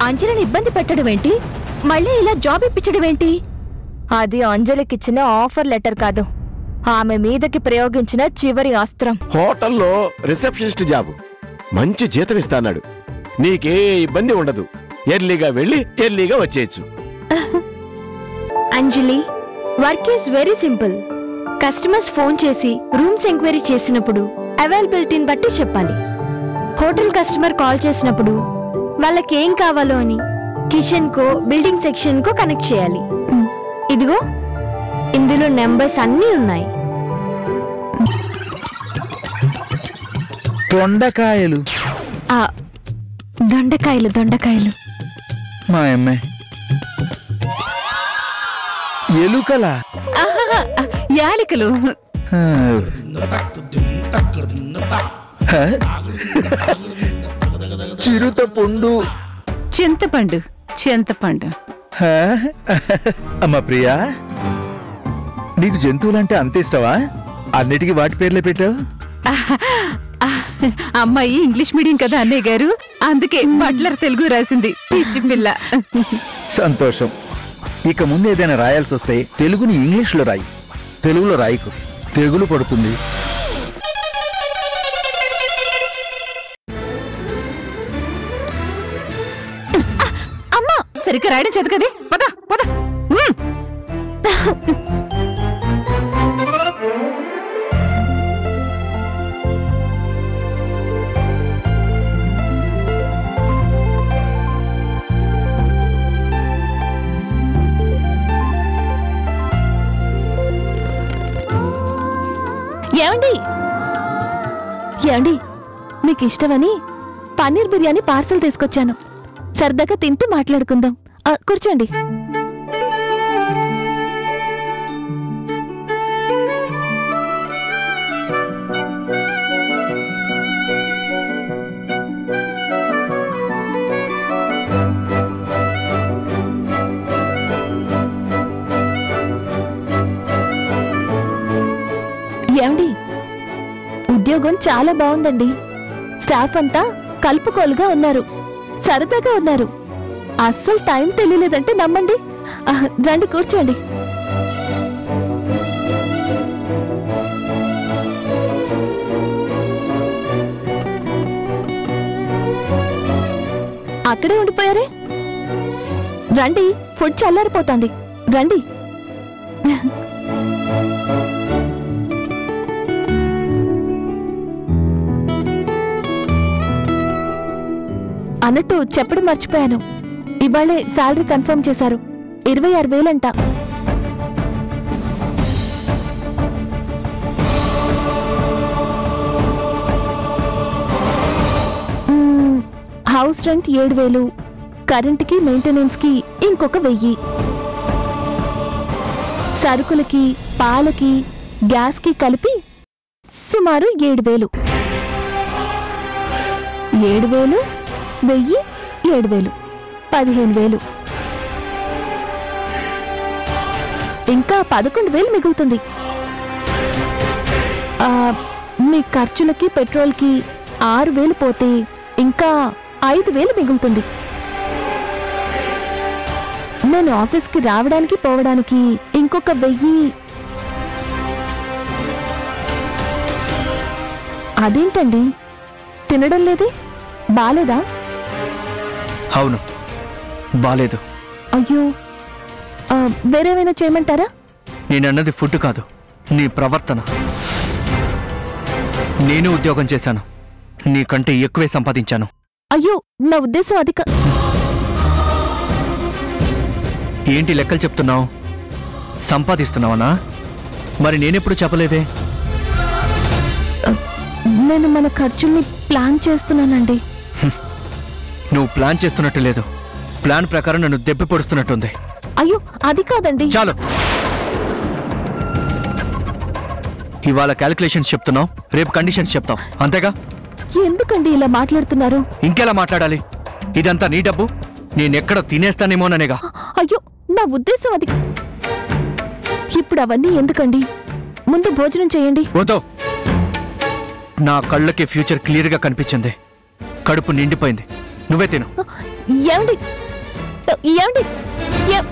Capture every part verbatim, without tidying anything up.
అంజలిని ఇబ్బంది పెట్టడం ఏంటి? మళ్ళీ ఇలా జాబ్ ఇప్పించడం ఏంటి? అది అంజలికిచ్చిన ఆఫర్ లెటర్ కాదు, ఆమె మీదకి ప్రయోగించిన చివరి అస్త్రం. హోటల్లో రిసెప్షనిస్ట్ జాబ్, మంచి జీతం ఇస్తాడు, నీకే ఇబ్బంది ఉండదు, ఎర్లీగా వెళ్ళి ఎర్లీగా వచ్చేయచ్చు. Anjali, work is very simple. Customers phone చేసి రూమ్స్ ఎంక్వైరీ చేసినప్పుడు అవైలబిలిటీని బట్టి చెప్పాలి. హోటల్ కస్టమర్ కాల్ చేసినప్పుడు వాళ్ళకి ఏం కావాలో అని కిచెన్ కో బిల్డింగ్ సెక్షన్ కో కనెక్ట్ చేయాలి. ఇదిగో ఇందులో నెంబర్స్ అన్నీ ఉన్నాయి. దొండకాయలు దొండకాయలు దొండకాయలు మా అమ్మాయి ఎలుకలా యాలికలు. చిరుత పండు చింతపండు చింతపండు. అమ్మా ప్రియా, నీకు జంతువులంటే అంత ఇష్టమా? అన్నిటికీ వాటి పేర్లే పెట్టావు. అమ్మాయి ఇంగ్లీష్ మీడియం కదా అన్నయ్య గారు, అందుకే బట్లర్ తెలుగు రాసింది. పిచ్చి పిల్ల. సంతోషం. ఇక ముందు ఏదైనా రాయాల్సి వస్తే తెలుగుని ఇంగ్లీష్లో రాయి, తెలుగులో రాయికు, తెగులు పడుతుంది. అమ్మా సరిగ్గా రాయడం చేత కదే. పద పద. ఏమండి ఏమండి మీకు ఇష్టమని పన్నీర్ బిర్యానీ పార్సల్ తీసుకొచ్చాను. సరదాగా తింటూ మాట్లాడుకుందాం. కూర్చోండి. ఏమండి, ఉద్యోగం చాలా బాగుందండి. స్టాఫ్ అంతా కలుపుకోలుగా ఉన్నారు, సరదాగా ఉన్నారు. అస్సలు టైం తెలియలేదంటే నమ్మండి. రండి కూర్చోండి. అక్కడే ఉండిపోయారే, రండి. ఫుడ్ చల్లారిపోతుంది, రండి. అన్నట్టు చెప్పడం మర్చిపోయాను, ఇవాళే శాలరీ కన్ఫర్మ్ చేశారు. ఇరవై ఆరు వేలంట. హౌస్ రెంట్ ఏడు వేలు, కరెంట్కి మెయింటెనెన్స్కి ఇంకొక వెయ్యి, సరుకులకి పాలకి గ్యాస్కి కలిపి సుమారు ఏడు వేలు. ఏడు వేలు వెయ్యి ఏడు వేలు పదిహేను వేలు, ఇంకా పదకొండు వేలు మిగులుతుంది. మీ ఖర్చులకి పెట్రోల్కి ఆరు వేలు పోతే ఇంకా ఐదు వేలు మిగులుతుంది. నేను ఆఫీస్కి రావడానికి పోవడానికి ఇంకొక వెయ్యి. అదేంటండి తినడం లేదే, బాలేదా? అవును, బాలేదు. అయ్యో, వేరేమైనా చేయమంటారా? నేనన్నది ఫుడ్ కాదు, నీ ప్రవర్తన. నేను ఉద్యోగం చేశాను, నీకంటే ఎక్కువే సంపాదించాను. అయ్యో, నా ఉద్దేశం అది కా... ఏంటి లెక్కలు చెప్తున్నావు? సంపాదిస్తున్నావనా? మరి నేనెప్పుడు చెప్పలేదే. నేను మన ఖర్చుల్ని ప్లాన్ చేస్తున్నానండి. నువ్వు ప్లాన్ చేస్తున్నట్టు లేదు, ప్లాన్ ప్రకారం నన్ను దెబ్బ పొడుస్తున్నట్టుంది. అయ్యో, అది కాదండి. చాలు, ఇవాళ క్యాలిక్యులేషన్స్ చెప్తున్నావు, రేపు కండిషన్స్ చెప్తావు, అంతేగా? ఎందుకండి ఇలా మాట్లాడుతున్నారు? ఇంకెలా మాట్లాడాలి? ఇదంతా నీ డబ్బు, నేనెక్కడ తినేస్తానేమోననేగా. అయ్యో, నా ఉద్దేశం అది. ఇప్పుడు అవన్నీ ఎందుకండి, ముందు భోజనం చేయండి. వద్దు, నా కళ్ళకి ఫ్యూచర్ క్లియర్ గా కనిపించింది, కడుపు నిండిపోయింది, నువ్వే తిను. ఏమండి ఏమండి ఏ-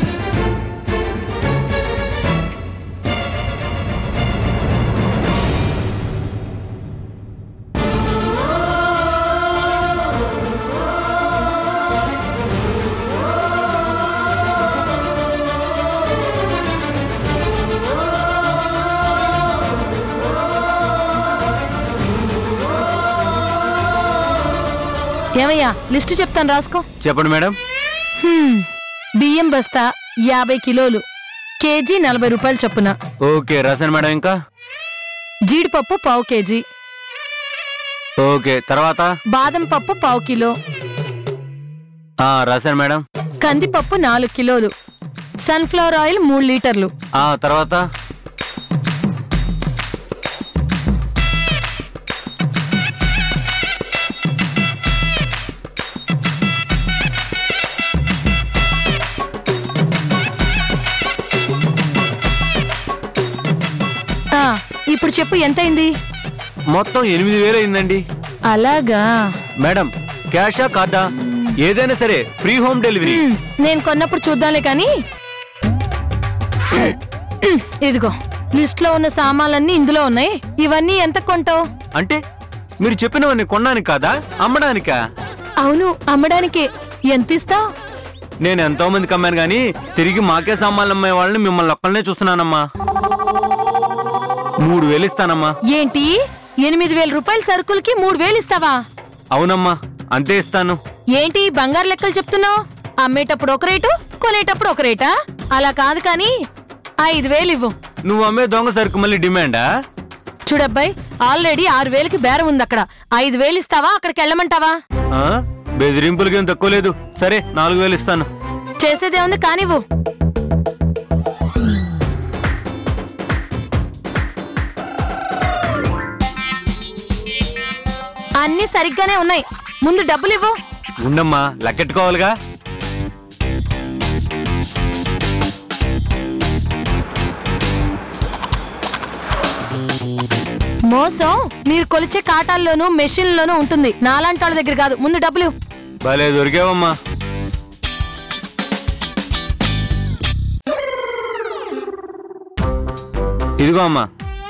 ఏమయ్యా లిస్టు చెప్తాను రాసుకో. చెప్పండి మేడం. హ్మ్. బియ్యం బస్తా యాభై కిలోలు, కేజీ నలభై రూపాయలు చొప్పున. ఓకే రాశాను మేడం. ఇంకా జీడిపప్పు పావు కేజీ, ఓకే. తర్వాత బాదం పప్పు పావు కిలో, ఆ రాశాను మేడం. కందిపప్పు నాలుగు కిలోలు, సన్ఫ్లవర్ ఆయిల్ మూడు లీటర్లు. ఆ తర్వాత ఆ, ఇప్పుడు చెప్పు ఎంతైంది? మొత్తం ఎనిమిది వేలు అయిందండి. అలాగా. మేడం క్యాషా కార్డా ఏదైనా సరే ఫ్రీ హోమ్ డెలివరీ. హ్మ్, నేను కొన్నప్పుడు చూద్దాంలే కానీ ఇదిగో లిస్ట్ లో ఉన్న సామాన్లన్నీ ఇందులో ఉన్నాయి. ఇవన్నీ ఎంత కొంటావు? అంటే మీరు చెప్పినవన్నీ కొనడానికి కాదా, అమ్మడానికా? అవును, అమ్మడానికే. ఎంత ఇస్తావు? నేను ఎంతో మందికి అమ్మాను గానీ తిరిగి మాకే సామాన్లు అమ్మే వాళ్ళని మిమ్మల్ని ఒక్కళ్ళనే చూస్తున్నానమ్మా. మూడు వేలు ఇస్తానమ్మా. ఏంటి, ఎనిమిది వేల రూపాయల సరుకులకి మూడు వేలు ఇస్తావా? అవునమ్మా, అంతే ఇస్తాను. ఏంటి బంగారు లెక్కలు చెప్తున్నావు? అమ్మేటప్పుడు ఒక రేటు, కొనేటప్పుడు ఒక రేటా? అలా కాదు కానీ ఐదు వేలు ఇవ్వు. నువ్వు అమ్మే దొంగ సరుకు మళ్ళీ డిమాండా? చూడబ్బాయి, ఆల్రెడీ ఆరు వేలకి బేరం ఉంది అక్కడ. ఐదు వేలు ఇస్తావా, అక్కడికి వెళ్ళమంటావా? ఆ? బెదిరింపులకి ఏం తక్కువ లేదు. సరే నాలుగు వేలు ఇస్తాను. చేసేదే ఉంది కానివ్వు. అన్ని సరిగ్గానే ఉన్నాయి, ముందు డబ్బులు ఇవ్వు. ఉండమ్మా, లెక్కెట్టుకోవాలిగా. మోసం మీరు కొలిచే కాటాల్లోనూ మెషిన్లోనూ ఉంటుంది, నాలాంటి వాళ్ళ దగ్గర కాదు. ముందు డబ్బులు. భలే దొరికావమ్మా. ఇదిగో అమ్మా.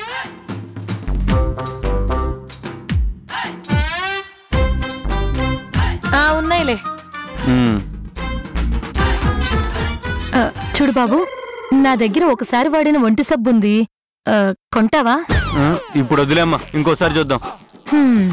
ఆ ఉన్నాయిలే. ఉమ్. ఆ, చూడు బాబు, నా దగ్గర ఒకసారి వాడిన ఒంటి సబ్బు ఉంది, ఆ, కొంటావా? ఆ, ఇప్పుడు వదిలేమ్మా, ఇంకోసారి చూద్దాం. హ్మ్.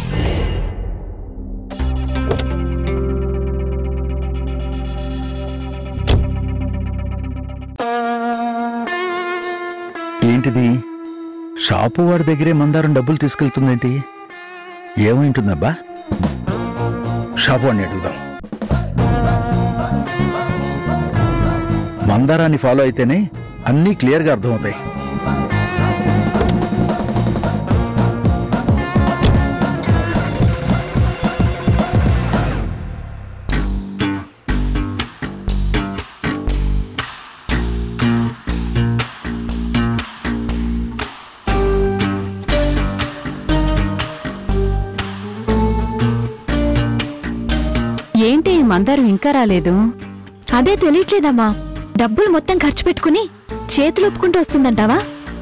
ఏంటిది? షాపు వాడి దగ్గరే మందారం డబ్బులు తీసుకెళ్తుందేంటి? ఏమైంటుందబ్బా? షాపు వాడిని అడుగుదాం. మందారాన్ని ఫాలో అయితేనే అన్నీ క్లియర్గా అర్థమవుతాయి. ఏంటి మందారం ఇంకా రాలేదు? అదే తెలియట్లేదమ్మా. డబ్బులు మొత్తం ఖర్చు పెట్టుకుని చేతులు ఒప్పుకుంటూ వస్తుందంటావా?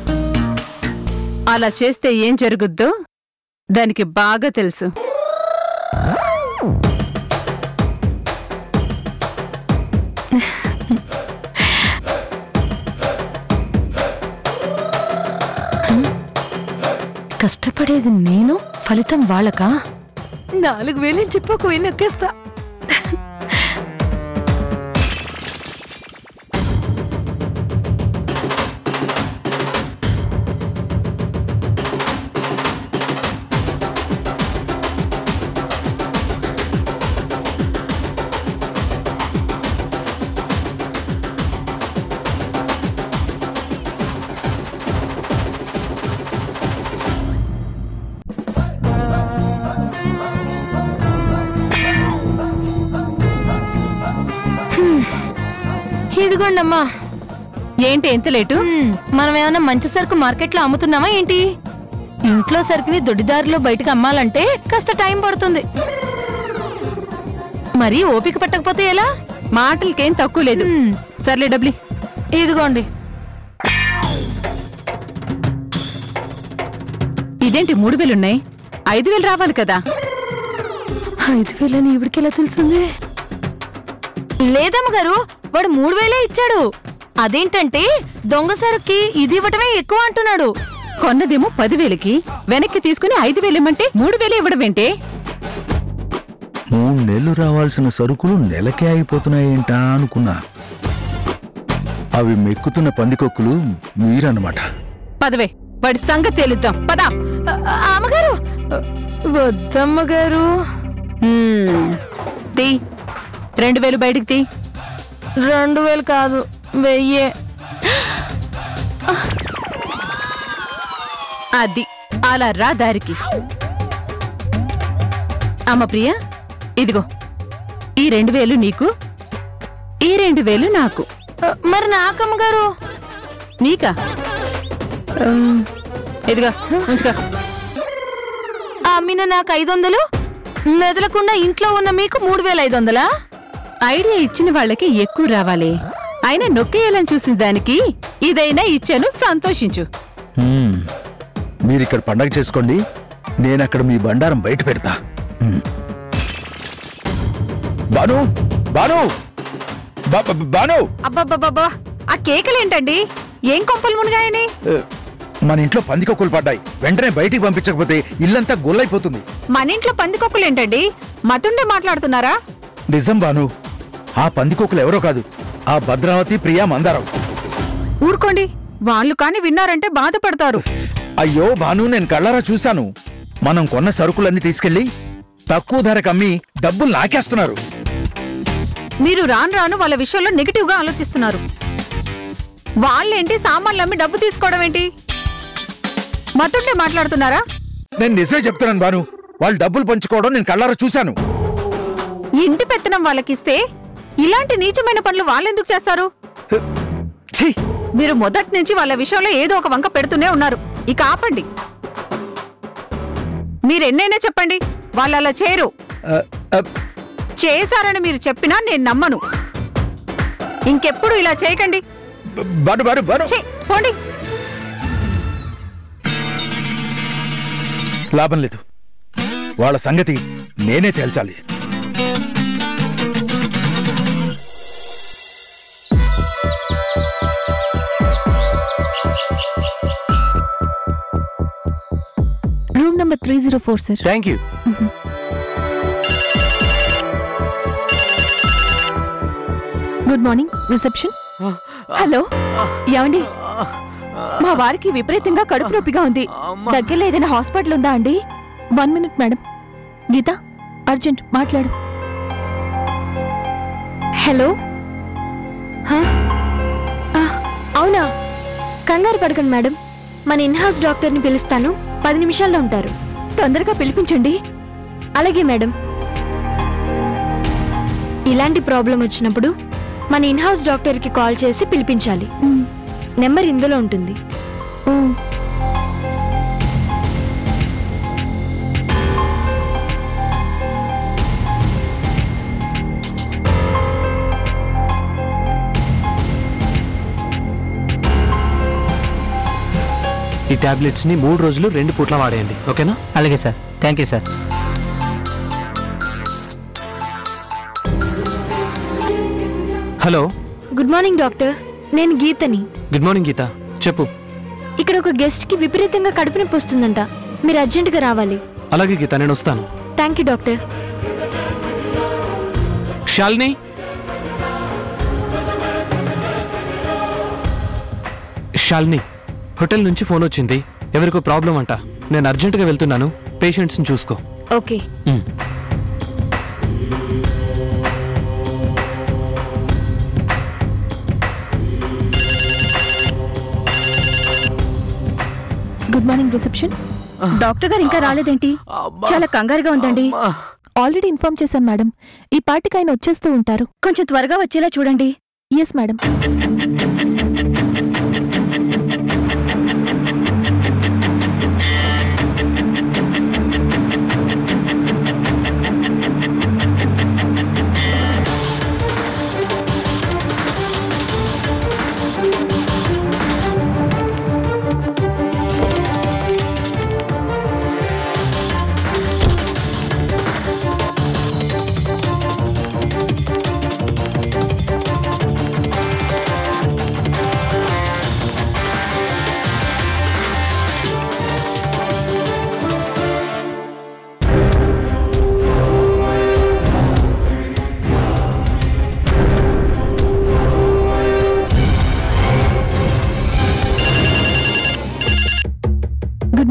అలా చేస్తే ఏం జరుగుద్దో దానికి బాగా తెలుసు. కష్టపడేది నేను, ఫలితం వాళ్ళకా? నాలుగు వేలు చెప్పి ఒక వేలు నొక్కేస్తా. ఇదిగోండమ్మా. ఏంటి ఎంత లేటు? మనం ఏమైనా మంచి సరుకు మార్కెట్లో అమ్ముతున్నామా ఏంటి? ఇంట్లో సరుకుని దొడ్డిదారిలో బయటకు అమ్మాలంటే కాస్త టైం పడుతుంది. మరీ ఓపిక పట్టకపోతే ఎలా? మాటలకేం తక్కువ లేదు. సర్లే డబ్లి ఇదిగోండి. ఇదేంటి మూడు వేలున్నాయి? ఐదు వేలు రావాలి కదా. ఐదు వేలని ఇవిడికెలా తెలుసుంది? లేదమ్మగారు, వాడు మూడు వేలే ఇచ్చాడు. అదేంటంటే దొంగ సరుక్కి ఇది ఇవ్వటమే ఎక్కువ అంటున్నాడు. కొన్నదేమో పదివేలకి, వెనక్కి తీసుకుని ఐదు వేలు ఇమ్మంటే మూడు వేలు ఇవ్వడమేంటే? మూడు నెలలు రావాల్సిన సరుకులు నెలకే అయిపోతున్నాయేంటా అనుకున్నా. అవి మెక్కుతున్న పందికొక్కులు మీరన్నమాట. పదవే, వాడి సంగతి తేలుద్దాం పదా. అమ్మగారు వద్దమ్మగారు. తీ, రెండు వేలు బయటికి తీ. రెండు వేలు కాదు, వెయ్యే. అది అలా రా దారికి. అమ్మ ప్రియా, ఇదిగో ఈ రెండు వేలు నీకు, ఈ రెండు వేలు నాకు. మరి నాకమ్మగారు? నీకా? ఇదిగో ఉంచుకో. అమ్మిన నాకు ఐదు వందలు, మెదలకుండా ఇంట్లో ఉన్న మీకు మూడు వేల ఐదు వందలా? ఐడియా ఇచ్చిన వాళ్ళకి ఎక్కువ రావాలి. అయినా నొక్కేయాలని చూసిన దానికి ఇదైనా ఇచ్చాను, సంతోషించు. మీరిక్కడ పండగ చేసుకోండి, నేనక్కడ మీ బండారం బయట పెడతా. బాను బాను బాను, అబ్బాబ్బాబ్బా, ఆ కేకలేంటండి? ఏం కొంపలు మునిగాయని? మన ఇంట్లో పందికొక్కులు పడ్డాయి, వెంటనే బయటికి పంపించకపోతే ఇల్లంతా గొల్లైపోతుంది. మన ఇంట్లో పందికొక్కులేంటండి? మతుండే మాట్లాడుతున్నారా? నిజం బాను, ఆ పందికొక్కులు ఎవరో కాదు, ఆ భద్రావతి ప్రియా మందారం. ఊరుకోండి, వాళ్ళు కాని విన్నారంటే బాధపడతారు. అయ్యో బాను, నేను కళ్ళారా చూశాను. మనం కొన్న సరుకులన్నీ తీసుకెళ్లి తక్కువ ధరకు అమ్మి డబ్బులు నాకేస్తున్నారు. మీరు రాను రాను వాళ్ళ విషయంలో నెగిటివ్ గా ఆలోచిస్తున్నారు. వాళ్ళేంటి సామాన్లు అమ్మి డబ్బు తీసుకోవడం ఏంటి? మతుండే మాట్లాడుతున్నారా? నేను నిజమే చెప్తున్నాను బాను, వాళ్ళు డబ్బులు పంచుకోవడం నేను కళ్ళారా చూశాను. ఇంటి పెత్తనం వాళ్ళకిస్తే ఇలాంటి నీచమైన పనులు వాళ్ళెందుకు చేస్తారు? ఛీ, మీరు మొదటి నుంచి వాళ్ళ విషయంలో ఏదో ఒక వంక పెడుతూనే ఉన్నారు. ఇక ఆపండి. మీరెన్నైనా చెప్పండి, వాళ్ళు అలా చేయరు. చేశారని మీరు చెప్పినా నేను నమ్మను. ఇంకెప్పుడు ఇలా చేయకండి. బాను బాను బాను, పోండి. లాభం లేదు, వాళ్ళ సంగతి నేనే తేల్చాలి. Room number three zero four sir. Thank you. Good morning reception. Hello, ఏమండి? మా వారికి విపరీతంగా కడుపు నొప్పిగా ఉంది. దగ్గరలో ఏదైనా హాస్పిటల్ ఉందా అండి? One minute madam. Geeta, urgent మాట్లాడు. హలో, అవునా? కంగారు పడకండి మేడం, మన ఇన్హౌస్ డాక్టర్ని పిలుస్తాను, పది నిమిషాల్లో ఉంటారు. తొందరగా పిలిపించండి. అలాగే మేడం. ఇలాంటి ప్రాబ్లం వచ్చినప్పుడు మన ఇన్హౌస్ డాక్టర్కి కాల్ చేసి పిలిపించాలి. నెంబర్ ఇందులో ఉంటుంది. ఈ టాబ్లెట్స్ ని మూడు రోజులు రెండు పూట్ల వాడేయండి, ఓకేనా? అలాగే sir, thank you sir. Hello, good morning doctor, నేను గీతని. గుడ్ మార్నింగ్ గీత, చెప్పు. ఇక్కడ ఒక గెస్ట్ కి విపరీతంగా కడుపు నొప్పి వస్తుందంట, మీరు అర్జెంటుగా రావాలి. అలాగే గీత, నేను వస్తాను. Thank you doctor. Shalini, Shalini, hotel నుంచి ఫోన్ వచ్చింది, ఎవరికో ప్రాబ్లం అంట. నేను అర్జెంటుగా వెళ్తున్నాను, పేషెంట్స్ని చూసుకో. Okay. Good morning reception. Doctor గారు ఇంకా రాలేదేంటి? చాలా కంగారుగా ఉందండి. ఆల్రెడీ ఇన్ఫార్మ్ చేశాం మేడం, ఈ పార్టీకి ఆయన వచ్చేస్తూ ఉంటారు. కొంచెం త్వరగా వచ్చేలా చూడండి. Yes madam.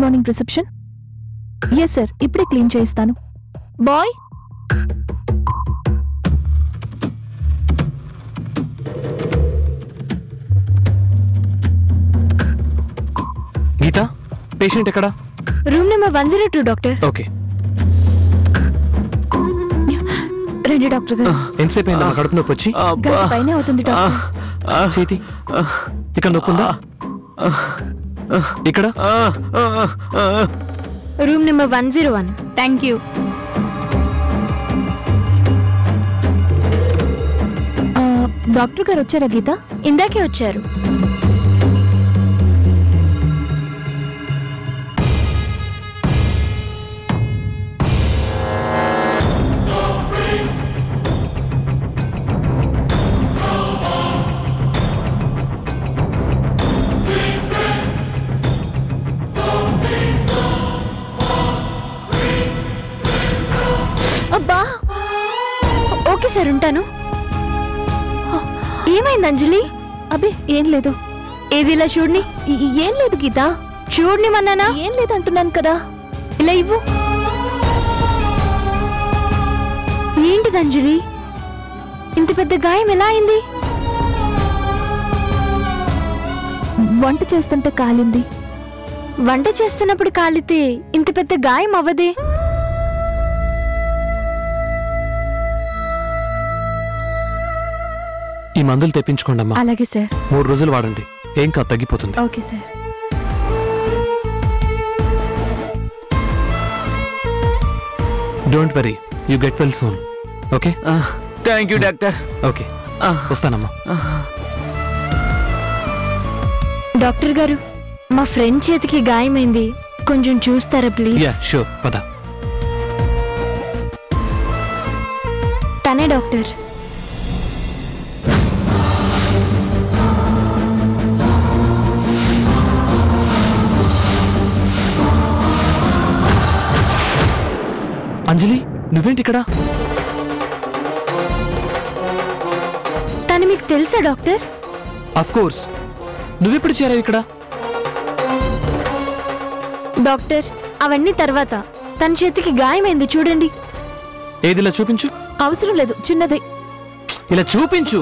Morning reception. Yes sir, ఇప్పుడే క్లీన్ చేయిస్తాను. బాయ్. గీత, పేషెంట్ ఎక్కడా? Room number one zero two doctor. Okay. రండి డాక్టర్ గారు. ఎంతసేపు అయిందా కడుపు నొప్పి వచ్చి? గంట పైనే అవుతుంది డాక్టర్. చేతి ఇక్కడ నొప్పి ఉందా? ఇక్కడ room number one zero one. Thank you. Doctor గారు వచ్చారా గీత? ఇందాకే వచ్చారు. అబ్బా, ఓకే సార్, ఉంటాను. ఏమైంది అంజలి? అబ్బే ఏం లేదు. ఏది ఇలా చూడని. ఏం లేదు గీత. చూడని మన్నానా? ఏం లేదు అంటున్నాను కదా. ఇలా ఇవ్వు. ఏంటిది అంజలి, ఇంత పెద్ద గాయం ఎలా అయింది? వంట చేస్తుంటే కాలింది. వంట చేస్తున్నప్పుడు కాలితే ఇంత పెద్ద గాయం అవ్వదే. ఈ మందులు తెప్పించుకోండి అమ్మా. అలాగే సార్. మూడు రోజులు వాడండి, ఏం కాదు, తగ్గిపోతుంది. Okay sir. Don't worry, you get well soon. Okay. Thank you doctor. Okay, వస్తానమ్మా. డాక్టర్ గారు, మా ఫ్రెండ్ చేతికి గాయమైంది, కొంచెం చూస్తారా ప్లీజ్? యా షూర్, పద. తనే డాక్టర్. అంజలి, నువ్వేంటి ఇక్కడ? తను మీకు తెలుసా డాక్టర్? Of course. నువ్వెప్పుడు చేరావు ఇక్కడ? డాక్టర్, అవన్నీ తర్వాత. తన చేతికి గాయమైంది, చూడండి. ఏది, ఇలా చూపించు. అవసరం లేదు, చిన్నదే. ఇలా చూపించు.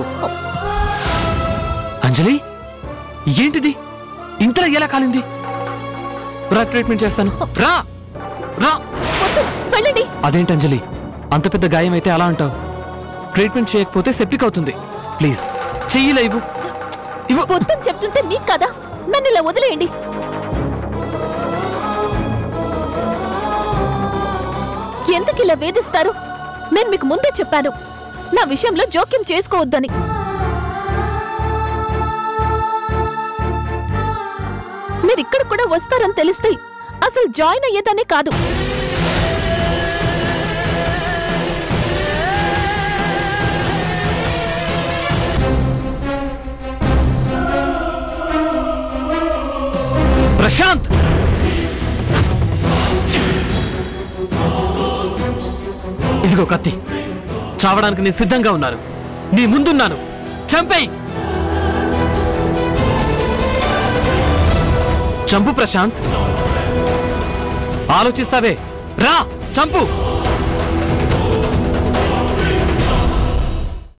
అంజలి, ఏంటిది? ఇంతలా ఎలా కాలింది? రా, ట్రీట్మెంట్ చేస్తాను. రా రా. వెళ్ళండి. అదేంటి అంజలి, అంత పెద్ద గాయం అయితే అలా అంటావు? ట్రీట్మెంట్ చేయకపోతే సెప్టిక్ అవుతుంది. ప్లీజ్ చెయ్యిలా ఇవ్వు. ఇవ్వు. మొత్తం చెప్తుంటే మీకు కదా, నన్ను ఇలా వదిలేయండి. ఎందుకు ఇలా వేధిస్తారు? నేను మీకు ముందే చెప్పాను, నా విషయంలో జోక్యం చేసుకోవద్దని. మీరు ఇక్కడ కూడా వస్తారని తెలిస్తే అసలు జాయిన్ అయ్యేదానే కాదు. ప్రశాంత్, ఇదిగో కత్తి. చావడానికి నేను సిద్ధంగా ఉన్నాను, నీ ముందున్నాను. చంపేయ్. చంపు ప్రశాంత్. ఆలోచిస్తావే? రా, చంపు.